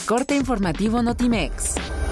Corte informativo Notimex.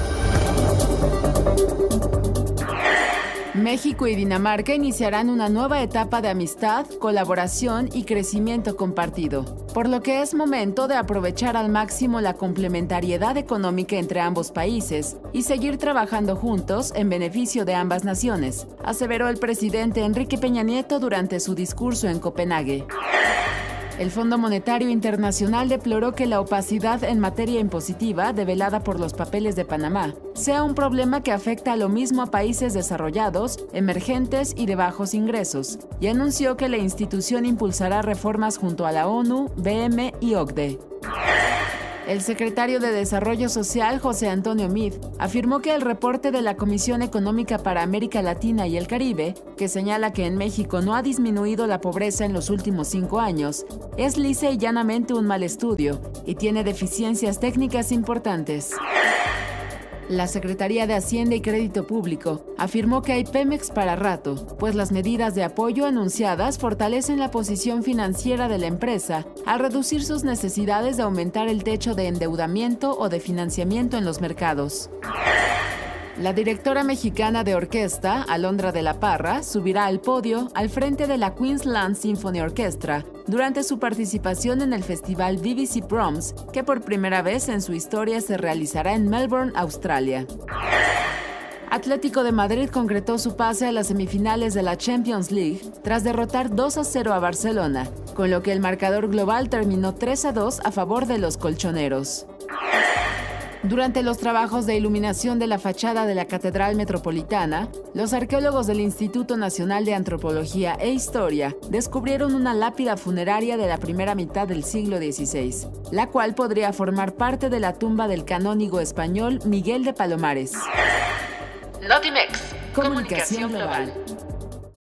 México y Dinamarca iniciarán una nueva etapa de amistad, colaboración y crecimiento compartido, por lo que es momento de aprovechar al máximo la complementariedad económica entre ambos países y seguir trabajando juntos en beneficio de ambas naciones, aseveró el presidente Enrique Peña Nieto durante su discurso en Copenhague. El Fondo Monetario Internacional deploró que la opacidad en materia impositiva, develada por los papeles de Panamá, sea un problema que afecta a lo mismo a países desarrollados, emergentes y de bajos ingresos, y anunció que la institución impulsará reformas junto a la ONU, BM y OCDE. El secretario de Desarrollo Social, José Antonio Meade, afirmó que el reporte de la Comisión Económica para América Latina y el Caribe, que señala que en México no ha disminuido la pobreza en los últimos 5 años, es lisa y llanamente un mal estudio y tiene deficiencias técnicas importantes. La Secretaría de Hacienda y Crédito Público afirmó que hay Pemex para rato, pues las medidas de apoyo anunciadas fortalecen la posición financiera de la empresa al reducir sus necesidades de aumentar el techo de endeudamiento o de financiamiento en los mercados. La directora mexicana de orquesta, Alondra de la Parra, subirá al podio al frente de la Queensland Symphony Orchestra durante su participación en el festival BBC Proms, que por primera vez en su historia se realizará en Melbourne, Australia. Atlético de Madrid concretó su pase a las semifinales de la Champions League tras derrotar 2-0 a Barcelona, con lo que el marcador global terminó 3-2 a favor de los colchoneros. Durante los trabajos de iluminación de la fachada de la Catedral Metropolitana, los arqueólogos del Instituto Nacional de Antropología e Historia descubrieron una lápida funeraria de la primera mitad del siglo XVI, la cual podría formar parte de la tumba del canónigo español Miguel de Palomares. Notimex. Comunicación global.